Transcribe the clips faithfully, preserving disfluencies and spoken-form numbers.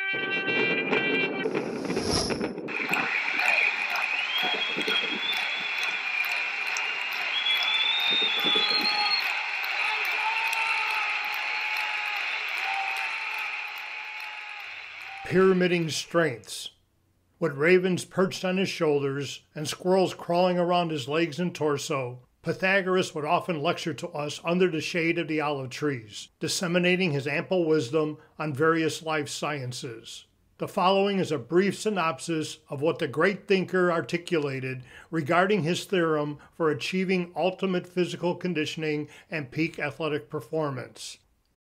Pyramiding strengths. With ravens perched on his shoulders and squirrels crawling around his legs and torso, Pythagoras would often lecture to us under the shade of the olive trees, disseminating his ample wisdom on various life sciences. The following is a brief synopsis of what the great thinker articulated regarding his theorem for achieving ultimate physical conditioning and peak athletic performance.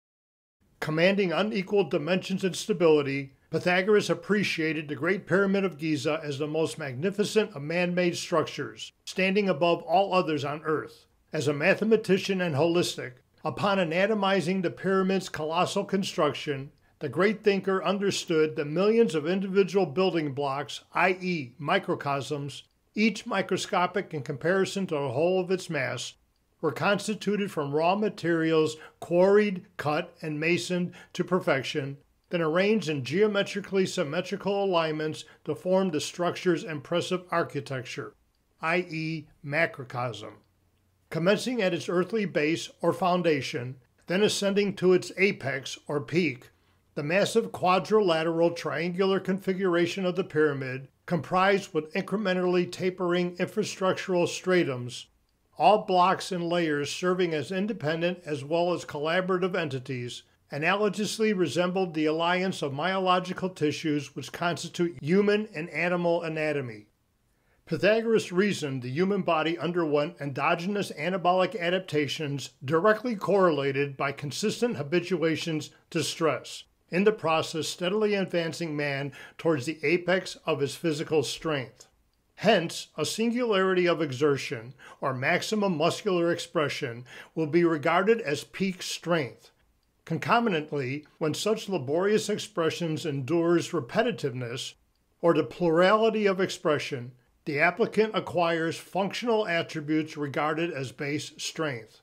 Commanding unequal dimensions and stability, Pythagoras appreciated the Great Pyramid of Giza as the most magnificent of man-made structures, standing above all others on Earth. As a mathematician and holistic, upon anatomizing the pyramid's colossal construction, the great thinker understood the millions of individual building blocks, that is microcosms, each microscopic in comparison to the whole of its mass, were constituted from raw materials quarried, cut, and masoned to perfection, then arranged in geometrically symmetrical alignments to form the structure's impressive architecture, that is macrocosm. Commencing at its earthly base or foundation, then ascending to its apex or peak, the massive quadrilateral triangular configuration of the pyramid, comprised with incrementally tapering infrastructural stratums, all blocks and layers serving as independent as well as collaborative entities, analogously resembled the alliance of myological tissues which constitute human and animal anatomy. Pythagoras reasoned the human body underwent endogenous anabolic adaptations directly correlated by consistent habituations to stress, in the process steadily advancing man towards the apex of his physical strength. Hence, a singularity of exertion, or maximum muscular expression, will be regarded as peak strength. Concomitantly, when such laborious expressions endures repetitiveness, or the plurality of expression, the applicant acquires functional attributes regarded as base strength.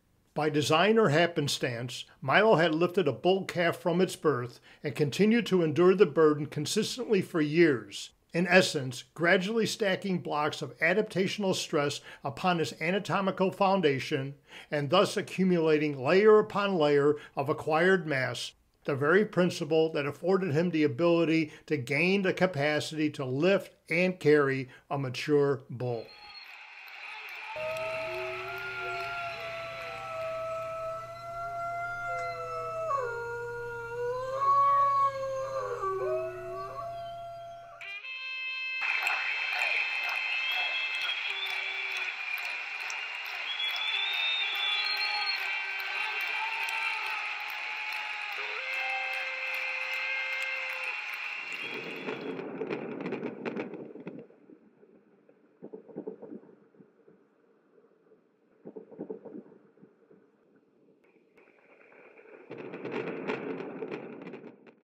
By design or happenstance, Milo had lifted a bull calf from its birth and continued to endure the burden consistently for years, in essence, gradually stacking blocks of adaptational stress upon his anatomical foundation and thus accumulating layer upon layer of acquired mass, the very principle that afforded him the ability to gain the capacity to lift and carry a mature bull.